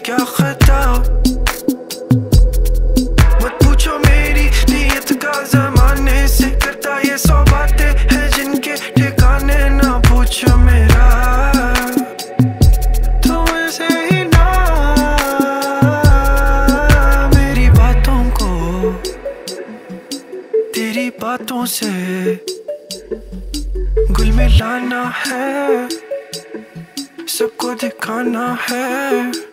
क्या खता। मत पूछो मेरी नीयत का, जमाने से करता ये 100 बातें हैं जिनके ठिकाने ना पूछो मेरा। तुमसे ही ना मेरी बातों को तेरी बातों से गुल मिलाना है, सबको दिखाना है।